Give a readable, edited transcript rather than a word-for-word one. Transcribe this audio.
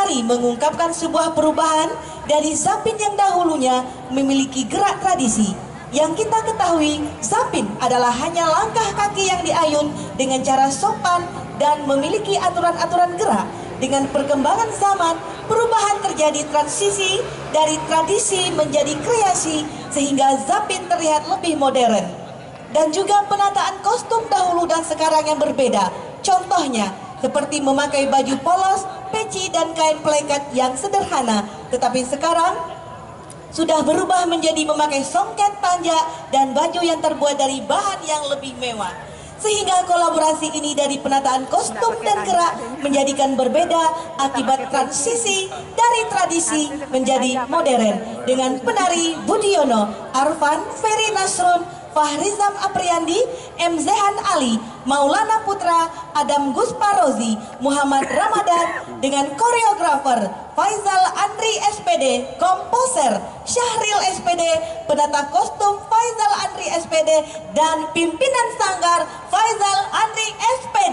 kembali mengungkapkan sebuah perubahan dari Zapin yang dahulunya memiliki gerak tradisi. Yang kita ketahui, Zapin adalah hanya langkah kaki yang diayun dengan cara sopan dan memiliki aturan-aturan gerak. Dengan perkembangan zaman, perubahan terjadi transisi dari tradisi menjadi kreasi sehingga Zapin terlihat lebih modern. Dan juga penataan kostum dahulu dan sekarang yang berbeda. Contohnya, seperti memakai baju polos, peci dan kain pelekat yang sederhana. Tetapi sekarang sudah berubah menjadi memakai songket panjang dan baju yang terbuat dari bahan yang lebih mewah. Sehingga kolaborasi ini dari penataan kostum dan gerak menjadikan berbeda akibat transisi dari tradisi menjadi modern. Dengan penari Budiono, Arfan, Ferry Nasrun, Fahrizam Apriandi, M. Zehan Ali, Maulana Putra, Adam Gusparozi, Muhammad Ramadan, dengan koreografer Faizal Andri SPD, komposer Syahril SPD, penata kostum Faizal Andri SPD, dan pimpinan sanggar Faizal Andri SPD.